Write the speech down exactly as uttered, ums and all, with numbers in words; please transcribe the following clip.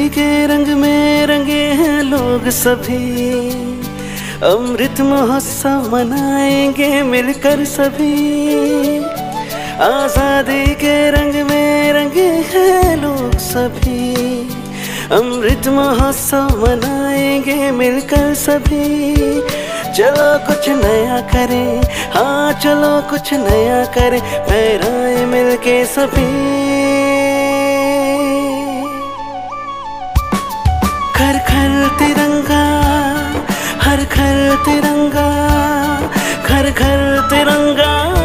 के रंग में रंगे हैं लोग सभी, अमृत महोत्सव मनाएंगे मिलकर सभी। आजादी के रंग में रंगे हैं लोग सभी, अमृत महोत्सव मनाएंगे मिलकर सभी। चलो कुछ नया करें, हाँ चलो कुछ नया करें, फहराएं मिलके सभी। घर घर तिरंगा, हर घर तिरंगा, घर घर तिरंगा।